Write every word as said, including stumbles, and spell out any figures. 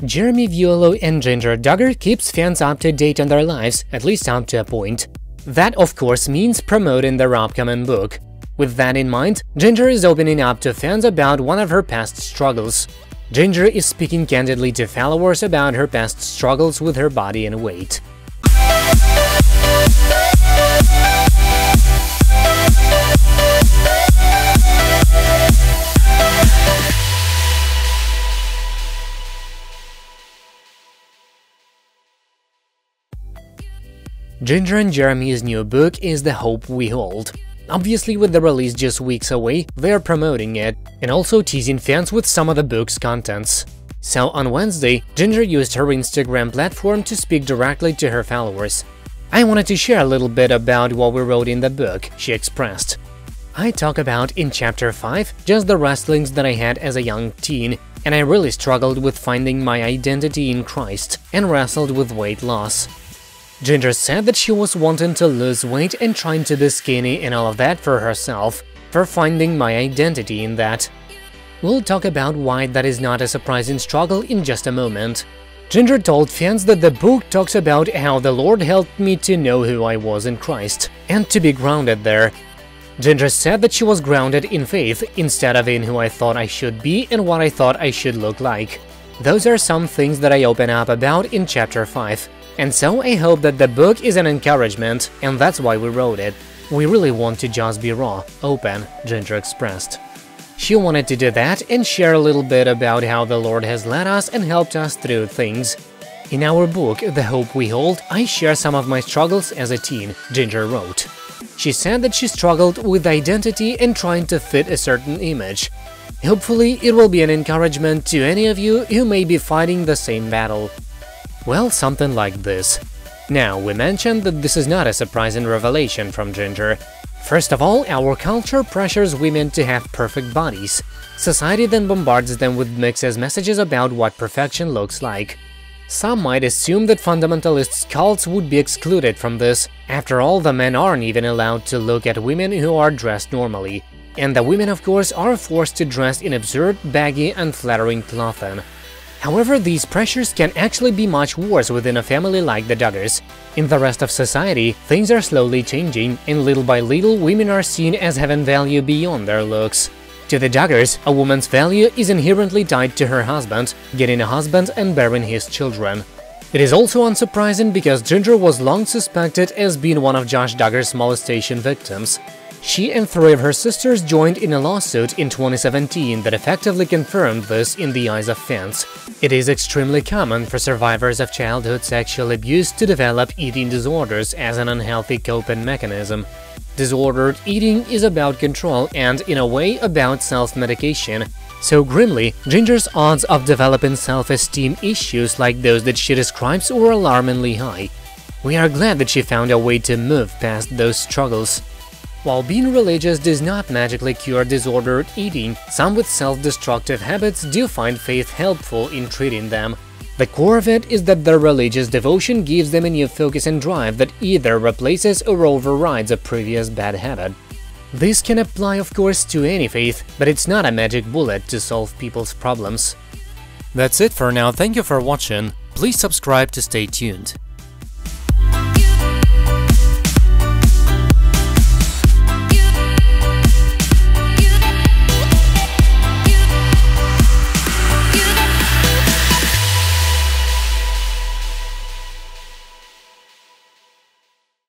Jeremy Vuolo and Ginger Duggar keeps fans up to date on their lives, at least up to a point. That, of course, means promoting their upcoming book. With that in mind, Ginger is opening up to fans about one of her past struggles. Ginger is speaking candidly to followers about her past struggles with her body and weight. Ginger and Jeremy's new book is The Hope We Hold. Obviously, with the release just weeks away, they are promoting it and also teasing fans with some of the book's contents. So on Wednesday, Ginger used her Instagram platform to speak directly to her followers. "I wanted to share a little bit about what we wrote in the book," she expressed. "I talk about in chapter five just the wrestlings that I had as a young teen, and I really struggled with finding my identity in Christ and wrestled with weight loss." Ginger said that she was wanting to lose weight and trying to be skinny and all of that for herself, for finding my identity in that. We'll talk about why that is not a surprising struggle in just a moment. Ginger told fans that the book talks about how the Lord helped me to know who I was in Christ and to be grounded there. Ginger said that she was grounded in faith instead of in who I thought I should be and what I thought I should look like. Those are some things that I open up about in chapter five. And so I hope that the book is an encouragement, and that's why we wrote it. We really want to just be raw, open, Ginger expressed. She wanted to do that and share a little bit about how the Lord has led us and helped us through things. In our book, The Hope We Hold, I share some of my struggles as a teen, Ginger wrote. She said that she struggled with identity and trying to fit a certain image. Hopefully, it will be an encouragement to any of you who may be fighting the same battle. Well, something like this. Now, we mentioned that this is not a surprising revelation from Ginger. First of all, our culture pressures women to have perfect bodies. Society then bombards them with mixed messages about what perfection looks like. Some might assume that fundamentalist cults would be excluded from this. After all, the men aren't even allowed to look at women who are dressed normally. And the women, of course, are forced to dress in absurd, baggy, unflattering clothing. However, these pressures can actually be much worse within a family like the Duggars. In the rest of society, things are slowly changing, and little by little women are seen as having value beyond their looks. To the Duggars, a woman's value is inherently tied to her husband, getting a husband and bearing his children. It is also unsurprising because Ginger was long suspected as being one of Josh Duggar's molestation victims. She and three of her sisters joined in a lawsuit in twenty seventeen that effectively confirmed this in the eyes of fans. It is extremely common for survivors of childhood sexual abuse to develop eating disorders as an unhealthy coping mechanism. Disordered eating is about control and, in a way, about self-medication. So grimly, Ginger's odds of developing self-esteem issues like those that she describes were alarmingly high. We are glad that she found a way to move past those struggles. While being religious does not magically cure disordered eating, some with self-destructive habits do find faith helpful in treating them. The core of it is that their religious devotion gives them a new focus and drive that either replaces or overrides a previous bad habit. This can apply, of course, to any faith, but it's not a magic bullet to solve people's problems. That's it for now, thank you for watching, please subscribe to stay tuned.